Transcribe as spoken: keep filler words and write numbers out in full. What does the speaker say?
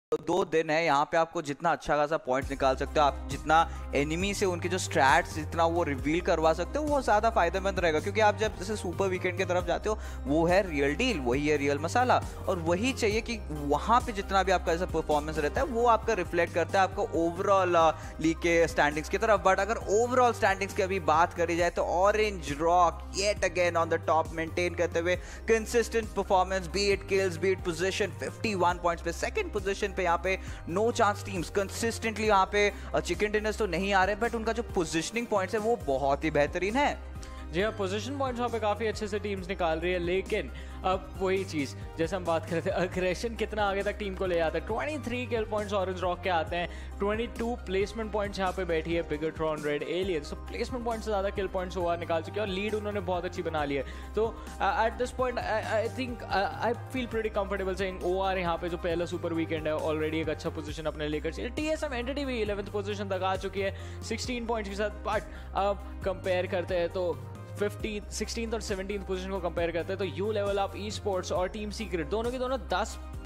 दो दिन है, यहाँ पे आपको जितना अच्छा खासा पॉइंट निकाल सकते हो, आप जितना एनिमी से उनके जो स्ट्रैट्स जितना वो रिवील करवा सकते हो वो ज़्यादा फायदेमंद रहेगा। क्योंकि आप जब जैसे सुपर वीकेंड की तरफ जाते हो वो है रियल डील, वही है रियल मसाला, और वही चाहिए कि वहाँ पे जितना भी आपका ऐसा परफॉर्मेंस रहता है वो आपका रिफ्लेक्ट करता है आपको ओवरऑल लीग के स्टैंडिंग्स की तरफ। बट अगर ओवरऑल स्टैंडिंग्स की अभी बात करी जाए तो orange rock yet again on the top maintain करते हुए consistent performance, be it kills be it position, fifty one points पे सेकंड पोजीशन पे। यहाँ पे नो चांस टीम्स कंसिस्टेंटली यहाँ पे चिकन डिनर्स तो नहीं आ रहे, बट उनका जो पोजीशनिंग पॉइंट्स है वो बहुत ही बेहतरीन है। जी हाँ, पोजीशन पॉइंट्स वहाँ पे काफ़ी अच्छे से टीम्स निकाल रही है, लेकिन अब वही चीज़ जैसे हम बात कर रहे थे, अग्रेशन कितना आगे तक टीम को ले आता है। तेईस किल पॉइंट्स ऑरेंज रॉक के आते हैं, बाईस प्लेसमेंट पॉइंट्स यहाँ पे बैठी है बिगट्रॉन रेड एलियंस। तो प्लेसमेंट पॉइंट्स से ज़्यादा किल पॉइंट्स ओवर निकाल चुके हैं और लीड उन्होंने बहुत अच्छी बना ली है। तो at this point I think I feel pretty comfortable saying OR यहाँ पे जो पहला सुपर वीकेंड है ऑलरेडी एक अच्छा पोजीशन अपने लेकर चाहिए। टीएसएम एंटिटी भी इलेवेंथ पोजीशन तक आ चुकी है सिक्सटीन पॉइंट्स के साथ। बट अब कंपेयर करते हैं तो फिफ्टीन सिक्सटीन और सेवनटीन पोजीशन को कंपेयर करते हैं तो U level up esports और टीम सीक्रेट दोनों की दोनों दस